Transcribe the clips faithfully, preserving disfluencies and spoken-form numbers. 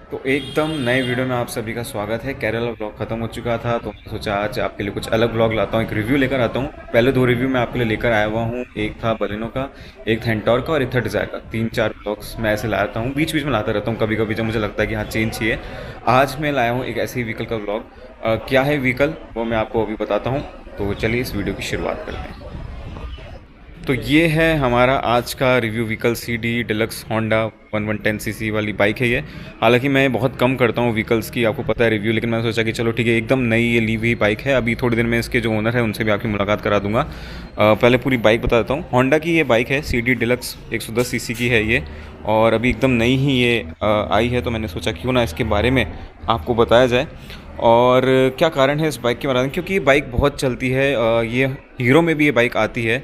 तो एकदम नए वीडियो में आप सभी का स्वागत है। केरला व्लॉग खत्म हो चुका था तो मैं सोचा आज आपके लिए कुछ अलग व्लॉग लाता हूँ, एक रिव्यू लेकर आता हूँ। पहले दो रिव्यू मैं आपके लिए लेकर आया हुआ हूँ, एक था बलेनो का, एक था एंटोर का और एक था डिज़ायर का। तीन चार व्लॉग्स मैं ऐसे लाता हूँ, बीच बीच में लाता रहता हूँ कभी कभी जब मुझे लगता है कि हाँ चेंज चाहिए। आज मैं लाया हूँ एक ऐसे ही व्हीकल का व्लॉग। क्या है व्हीकल वो मैं आपको अभी बताता हूँ। तो चलिए इस वीडियो की शुरुआत करते हैं। तो ये है हमारा आज का review vehicle, C D deluxe Honda one one ten C C वाली बाइक है ये। हालांकि मैं बहुत कम करता हूँ व्हीकल्स की, आपको पता है रिव्यू, लेकिन मैंने सोचा कि चलो ठीक है, एकदम नई ये ली हुई बाइक है। अभी थोड़ी देर में इसके जो ओनर है उनसे भी आपकी मुलाकात करा दूंगा। अ, पहले पूरी बाइक बता देता हूँ। होंडा की ये बाइक है, सी डी डिलक्स एक सौ दस सी सी की है ये, और अभी एकदम नई ही ये अ, आई है। तो मैंने सोचा क्यों ना इसके बारे में आपको बताया जाए और क्या कारण है इस बाइक के बारे में, क्योंकि ये बाइक बहुत चलती है। अ, ये हीरो में भी ये बाइक आती है,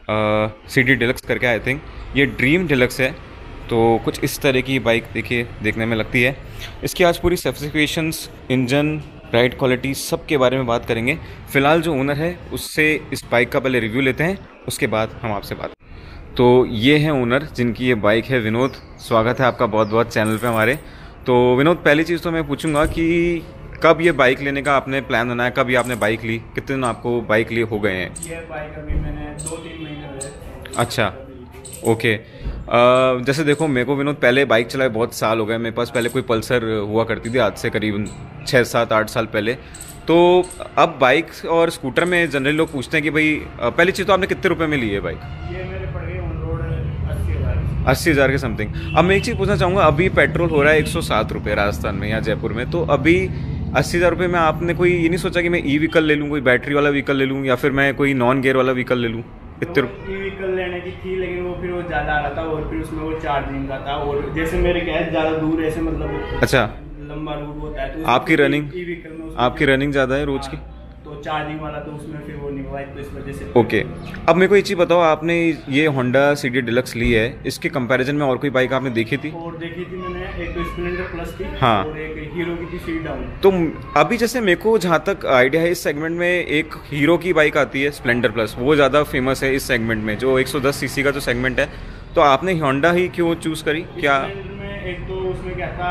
सी डी डिलक्स करके, आई थिंक ये ड्रीम डिलक्स है। तो कुछ इस तरह की बाइक देखिए देखने में लगती है। इसकी आज पूरी स्पेसिफिकेशंस, इंजन, राइड क्वालिटी, सब के बारे में बात करेंगे। फ़िलहाल जो ओनर है उससे इस बाइक का पहले रिव्यू लेते हैं, उसके बाद हम आपसे बात। तो ये है ओनर जिनकी ये बाइक है, विनोद। स्वागत है आपका बहुत बहुत चैनल पे हमारे। तो विनोद, पहली चीज़ तो मैं पूछूंगा कि कब ये बाइक लेने का आपने प्लान बनाया, कब ये आपने बाइक ली, कितने दिन आपको बाइक लिए हो गए हैं? ये बाइक अभी मैंने दो तीन महीने हुए। अच्छा, ओके। अ, जैसे देखो, मेरे को विनोद पहले बाइक चलाए बहुत साल हो गए। मेरे पास पहले कोई पल्सर हुआ करती थी, आज से करीबन छः सात आठ साल पहले। तो अब बाइक और स्कूटर में जनरली लोग पूछते हैं कि भाई अ, पहली चीज़ तो आपने कितने रुपए में ली है बाइक? ये मेरे पड़ गए ऑन रोड अस्सी हज़ार अस्सी हज़ार के समथिंग। अब मैं एक चीज़ पूछना चाहूँगा, अभी पेट्रोल हो रहा है एक सौ सात रुपये राजस्थान में या जयपुर में, तो अभी अस्सी हज़ार रुपये में आपने कोई ये नहीं सोचा कि मैं ई व्हीकल ले लूँ, कोई बैटरी वाला व्हीकल ले लूँ, या फिर मैं कोई नॉन गियर वाला व्हीकल ले लूँ? इतने रुपये ई व्हीकल लेने की थी, लेकिन वो फिर वो ज़्यादा आ रहा था और फिर उसमें वो चार्जिंग का था। और जैसे मेरे क्या है, ज़्यादा दूर ऐसे मतलब अच्छा, लंबा रूट होता है तो आपकी रनिंग ई व्हीकल में आपकी रनिंग ज़्यादा है रोज़ की? तो चार्जिंग वाला तो उसमें फिर वो नहीं हुआ, तो इस वजह से। ओके। अब मेरे को एक चीज़ बताओ, आपने ये होंडा सी डी डिलक्स ली है, इसके कंपैरिजन में और कोई बाइक आपने देखी थी? और देखी थी मैंने, एक तो स्प्लेंडर प्लस थी, हाँ। और एक हीरो की थी सी डाउन। तो अभी जैसे मेरे को जहाँ तक आइडिया है, इस सेगमेंट में एक हीरो की बाइक आती है स्प्लेंडर प्लस, वो ज़्यादा फेमस है इस सेगमेंट में, जो एक सौ दस सी सी का जो सेगमेंट है। तो आपने होंडा ही क्यों चूज़ करी? क्या स्प्लेंडर में एक तो उसमें क्या था,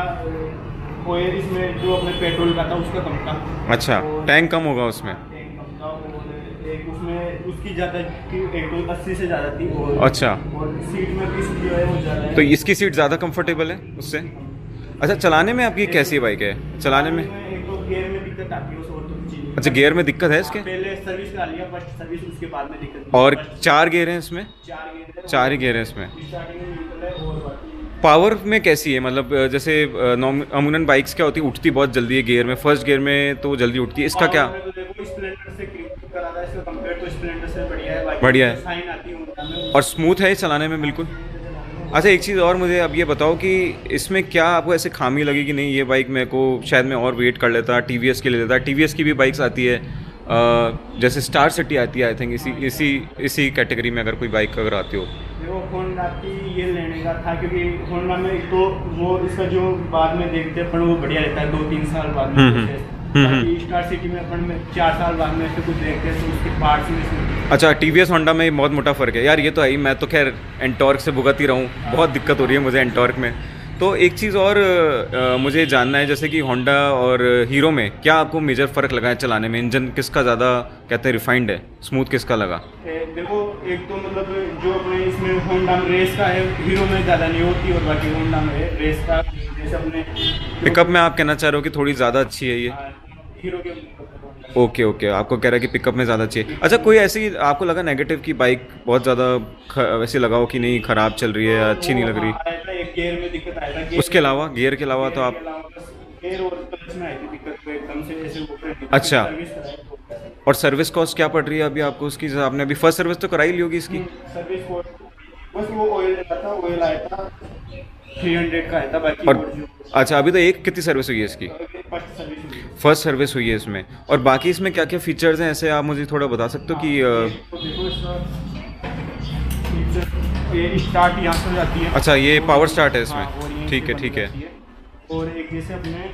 ऑयल इसमें जो अपने पेट्रोल का था उसका कम था। अच्छा, टैंक कम होगा उसमें? टैंक कम था, और एक उसमें उसकी ज़्यादा थी, एक तो अस्सी से ज़्यादा थी। और अच्छा, और सीट में भी जो है वो ज़्यादा है। तो इसकी सीट ज़्यादा कंफर्टेबल है उससे? अच्छा, चलाने में आपकी कैसी बाइक है चलाने में? एक तो गियर में दिक्कत आती है, उस और तो चीज़। अच्छा, गियर में दिक्कत है इसके? पहले सर्विस करा लिया, फर्स्ट सर्विस, उसके बाद में दिक्कत। और चार गियर हैं इसमें? चार गियर है, चार ही गियर हैं इसमें। स्टार्टिंग में व्हीकल है और बाकी पावर में कैसी है? मतलब अ, जैसे अमूमन बाइक्स क्या होती है, उठती बहुत जल्दी है गियर में, फर्स्ट गियर में तो जल्दी उठती है, इसका क्या? और तो देखो स्प्लेंडर से करा था, इसका कंपेयर तो स्प्लेंडर से बढ़िया है। बाकी बढ़िया है। साइन आती है होंडा में, और स्मूथ है चलाने में बिल्कुल? अच्छा, एक चीज़ और मुझे अब ये बताओ कि इसमें क्या आपको ऐसे खामी लगी कि नहीं, ये बाइक मेरे को शायद मैं और वेट कर लेता, टी वी एस की ले लेता। टी वी एस की भी बाइक्स आती है, अ, जैसे स्टार सिटी आती है, आई थिंक इसी इसी इसी कैटेगरी में अगर कोई बाइक अगर आती हो। देखो होंडा की ये लेने का था, क्योंकि होंडा में एक तो वो इसका जो बाद में देखते हैं अपन, वो बढ़िया रहता है दो तीन साल बाद में। हम्म, हम्म, बाकी स्टार सिटी में अपन में चार साल बाद में ऐसे कुछ देखते हैं तो उसके पार्ट्स में इसमें। अच्छा, टी वी एस होंडा में बहुत मोटा फ़र्क है यार, ये तो है ही। मैं तो खैर एंटॉर्क से भुगत ही रहा हूँ, बहुत दिक्कत हो रही है मुझे एंटॉर्क में। तो एक चीज़ और अ, मुझे जानना है, जैसे कि होंडा और हीरो में क्या आपको मेजर फ़र्क लगा है चलाने में? इंजन किसका ज़्यादा कहते हैं रिफाइंड है, स्मूथ किसका लगा? ए, देखो एक तो मतलब जो अपने इसमें होंडा में रेस का है, हीरो में ज़्यादा नहीं होती, और बाकी होंडा में है रेस का। जैसे अपने पिकअप में आप कहना चाह रहे हो कि थोड़ी ज़्यादा अच्छी है ये? हीरो के ओके ओके, आपको कह रहा है कि पिकअप में ज़्यादा चाहिए। अच्छा, कोई ऐसी आपको लगा नेगेटिव की बाइक बहुत ज़्यादा ख- वैसे लगा हो कि नहीं, ख़राब चल रही है, अच्छी नहीं लग रही? आया था, एक गियर में दिक्कत आया था। गियर उसके अलावा, गियर के अलावा तो आप? गियर और क्लच में आई थी दिक्कत, तो एकदम से ऐसे ऊपर अच्छा। सर्विस कराई तो और सर्विस कॉस्ट क्या पड़ रही है अभी आपको उसकी? आपने अभी फर्स्ट सर्विस तो कराई ली होगी इसकी? सर्विस को बस वो ऑयल लेना था, ऑयल आया था तीन सौ का आया था। बाकी और और जो अच्छा, अभी तो एक कितनी सर्विस हुई है इसकी? फर्स्ट सर्विस हुई। फर्स्ट सर्विस हुई है इसमें। और बाकी इसमें क्या क्या फीचर्स हैं, ऐसे आप मुझे थोड़ा बता सकते हो कि अ, तो देखो इसका फीचर, ये स्टार्ट यहाँ से हो जाती है। अच्छा, ये पावर स्टार्ट है हाँ, और इसमें? यहीं ठीक से है बंद ठीक है। रहती और एक जैसे अपने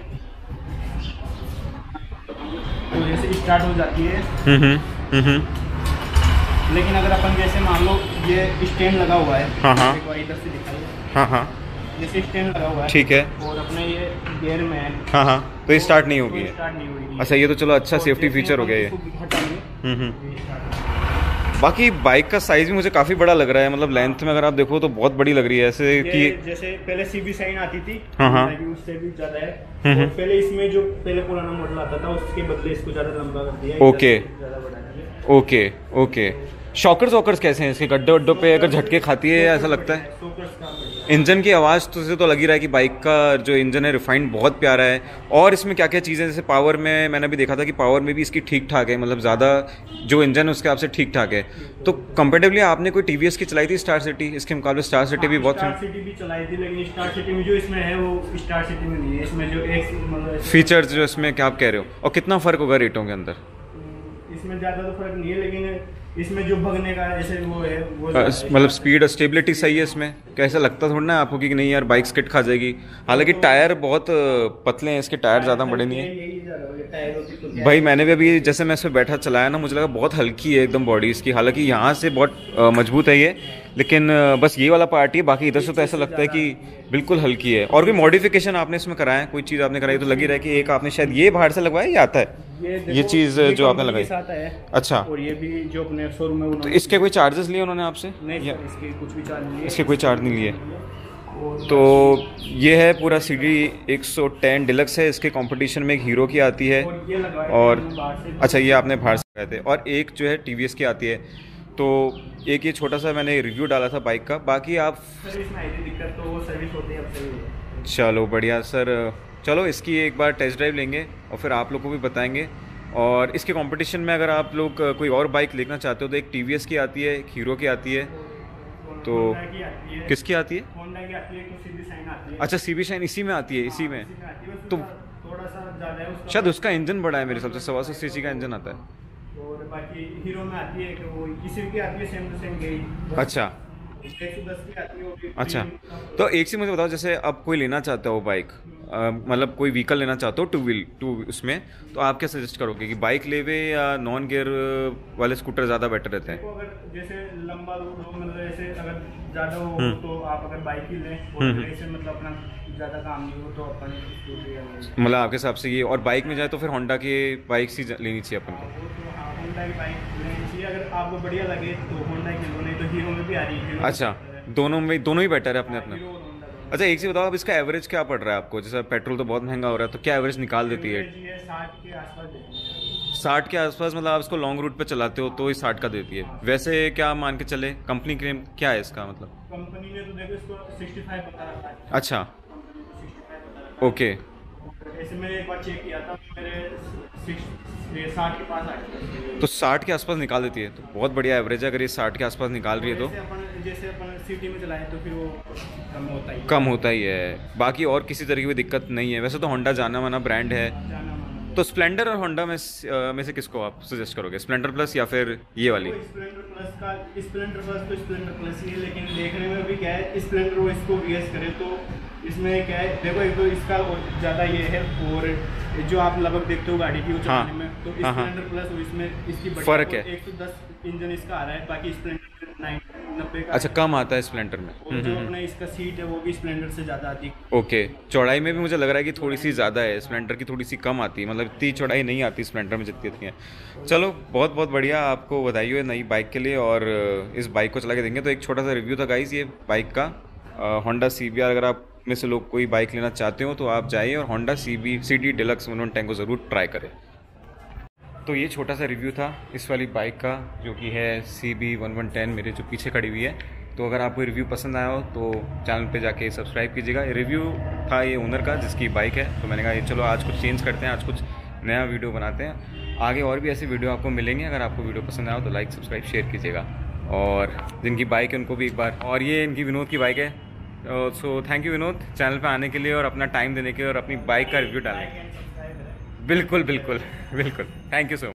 तो जैसे स्टार्ट हो जाती है, हम्म हम्म हम्म लेकिन अगर अपन जैसे मान लो ये स्टैंड लगा हुआ है, हाँ, हाँ। एक बार इधर से दिखाइए, हाँ हाँ, जैसे स्टैंड लगा हुआ है, ठीक है। और अपने ये गियर में है। हाँ हाँ, तो ये स्टार्ट नहीं होगी। स्टार्ट नहीं होगी। अच्छा, ये तो चलो अच्छा सेफ्टी फीचर हो गया ये। हम्म हम्म। बाकी बाइक का साइज भी मुझे काफ़ी बड़ा लग रहा है, मतलब लेंथ में अगर आप देखो तो बहुत बड़ी लग रही है ऐसे कि जैसे पहले सीबी साइन आती थी, हाँ हाँ, उससे भी ज़्यादा है। और पहले इसमें जो पहले पुराना मॉडल आता था उसके बदले इसको ज़्यादा लंबा कर दिया। Okay okay okay. Shockers walkers कैसे हैं इसके? गड्ढे वड्डों पे अगर झटके खाती है ऐसा लगता है? इंजन की आवाज़ तो से तो लग ही रहा है कि बाइक का जो इंजन है रिफाइंड बहुत प्यारा है। और इसमें क्या क्या चीज़ें, जैसे पावर में मैंने भी देखा था कि पावर में भी इसकी ठीक ठाक है, मतलब ज़्यादा जो इंजन है उसके आपसे ठीक ठाक है। तो कंपेरेटिवली आपने कोई टीवीएस की चलाई थी स्टार सिटी, इसके मुकाबले स्टार सिटी भी बहुत स्टार सिटी भी चलाई थी, लेकिन स्टार सिटी में जो इसमें है वो स्टार सिटी में नहीं है। इसमें जो एक मतलब फीचर्स जो इसमें क्या आप कह रहे हो, और कितना फ़र्क होगा रेटों के अंदर? इसमें ज़्यादा तो फर्क नहीं है, लेकिन इसमें जो भगने का ऐसे वो है वो मतलब स्पीड और स्टेबिलिटी सही है इसमें? कैसा लगता थोड़ा ना आपको कि नहीं यार बाइक स्किड खा जाएगी? हालांकि टायर बहुत पतले हैं इसके, टायर ज़्यादा बड़े नहीं है भाई। मैंने भी अभी जैसे मैं इस पर बैठा चलाया ना, मुझे लगा बहुत हल्की है एकदम बॉडी इसकी। हालांकि यहाँ से बहुत मजबूत है ये, लेकिन बस ये वाला पार्ट ही है, बाकी इधर से तो ऐसा लगता है कि बिल्कुल हल्की है। और कोई मॉडिफिकेशन आपने इसमें कराया है? कोई चीज़ आपने कराई तो लगी रहा है कि एक आपने शायद ये बाहर से लगवाया या आता है ये, ये चीज़ जो आपने लगाई? अच्छा, और ये भी जो अपने शोरूम में तो इसके कोई चार्जेस लिए उन्होंने आपसे? नहीं, इसके कुछ भी चार्ज नहीं, इसके कोई चार्ज नहीं लिए। तो ये है पूरा सी डी एक सौ टेन डिलक्स है। इसके कंपटीशन में एक हीरो की आती है, और अच्छा ये आपने बाहर से लगाए थे। और एक जो है टीवीएस की आती है। तो एक ये छोटा सा मैंने रिव्यू डाला था बाइक का। बाकी आप सर्विस में आई थी दिक्कत, तो वो सर्विस होती है अब सही है। चलो बढ़िया सर, चलो इसकी एक बार टेस्ट ड्राइव लेंगे और फिर आप लोग को भी बताएंगे। और इसके कंपटीशन में अगर आप लोग कोई और बाइक देखना चाहते हो तो एक टीवीएस की आती है, एक हीरो की आती है। तो किसकी आती है? अच्छा, सीबी शाइन इसी में आती है, इसी में। तो थोड़ा सा ज़्यादा है, शायद उसका इंजन बड़ा है मेरे हिसाब से, सवा सौ सीसी का इंजन आता है। और बाकी हीरो में आती है कि वो इसी की आती है, सेम टू सेम गई। अच्छा एक सौ दस की आती है वो भी। अच्छा, तो एक चीज़ मुझे बताओ, जैसे अब कोई लेना चाहता हो बाइक, मतलब कोई व्हीकल लेना चाहते हो टू व्हील टू उसमें, तो आप क्या सजेस्ट करोगे कि बाइक लेवे या नॉन गियर वाले स्कूटर ज़्यादा बेटर रहते हैं? अगर जैसे लंबा रूट हो, मतलब ऐसे अगर ज़्यादा हो तो आप अगर बाइक ही लें, और ऐसे मतलब अपना ज़्यादा काम नहीं हो तो अपन स्कूटर, मतलब आपके हिसाब से ये। और बाइक में जाए तो फिर होंडा की बाइक ही लेनी चाहिए अपन को? होंडा की बाइक लेनी चाहिए, अगर आपको बढ़िया लगे तो होंडा की लो, नहीं तो हीरो में भी आ रही है। अच्छा, दोनों में दोनों ही बेटर है अपने अपने। अच्छा, एक चीज़ बताओ, अब इसका एवरेज क्या पड़ रहा है आपको? जैसे पेट्रोल तो बहुत महंगा हो रहा है, तो क्या एवरेज निकाल देती है? साठ के आसपास। साठ के आसपास, मतलब आप इसको लॉन्ग रूट पे चलाते हो तो ही साठ का देती है। वैसे क्या मान के चले, कंपनी क्लेम क्या है इसका? मतलब कंपनी ने तो देखो इसको पैंसठ बता रखा है। अच्छा, ओके। ऐसे मैंने एक बार चेक किया था, मेरे साठ के पास आ गया। तो साठ के आसपास निकाल देती है, तो बहुत बढ़िया एवरेज है अगर ये साठ के आसपास निकाल रही है तो। जैसे अपन सिटी में चलाएं तो फिर वो कम होता ही कम होता ही है। बाकी और किसी तरह की कोई दिक्कत नहीं है। वैसे तो होंडा जाना माना ब्रांड है, तो स्प्लेंडर और होंडा में में से किसको आप सजेस्ट करोगे? स्प्लेंडर प्लस या फिर ये वाली? स्प्लेंडर प्लस का स्प्लेंडर प्लस तो स्प्लेंडर प्लस ही है, लेकिन देखने में भी क्या है, स्प्लेंडर वो इसको वीएस करे तो इसमें क्या है, देखो एक तो इसका ज़्यादा ये है, और जो आप लगभग देखते हो गाड़ी की वो चलाने में, तो स्प्लेंडर प्लस और इसमें इसकी फर्क है। एक सौ दस इंजन इसका आ रहा है, बाकी स्प्लेंडर नब्बे का। अच्छा, कम आता है स्प्लेंडर में। और जो अपना इसका सीट है वो भी स्प्लेंडर से ज़्यादा आती है। ओके, चौड़ाई में भी मुझे लग रहा है कि थोड़ी सी ज़्यादा है, स्प्लेंडर की थोड़ी सी कम आती है, मतलब इतनी चौड़ाई नहीं आती स्प्लेंडर में जितनी आती है। चलो, बहुत बहुत बढ़िया, आपको बधाई हो नई बाइक के लिए। और इस बाइक को चला के देंगे। तो एक छोटा सा रिव्यू था गाइस ये बाइक का, होंडा सी बी आर। अगर आप में से लोग कोई बाइक लेना चाहते हो तो आप जाइए और Honda C B C D deluxe one one ten को ज़रूर ट्राई करें। तो ये छोटा सा रिव्यू था इस वाली बाइक का, जो कि है C B one one ten, मेरे जो पीछे खड़ी हुई है। तो अगर आपको रिव्यू पसंद आया हो तो चैनल पे जाके सब्सक्राइब कीजिएगा। रिव्यू था ये ओनर का जिसकी बाइक है, तो मैंने कहा चलो आज कुछ चेंज करते हैं, आज कुछ नया वीडियो बनाते हैं। आगे और भी ऐसे वीडियो आपको मिलेंगे। अगर आपको वीडियो पसंद आया हो तो लाइक सब्सक्राइब शेयर कीजिएगा। और जिनकी बाइक है उनको भी एक बार, और ये इनकी विनोद की बाइक है। So thank you Vinod, channel पे आने के लिए और अपना टाइम देने के लिए और अपनी बाइक का रिव्यू डालने के लिए। बिल्कुल बिल्कुल बिल्कुल, थैंक यू सो मच।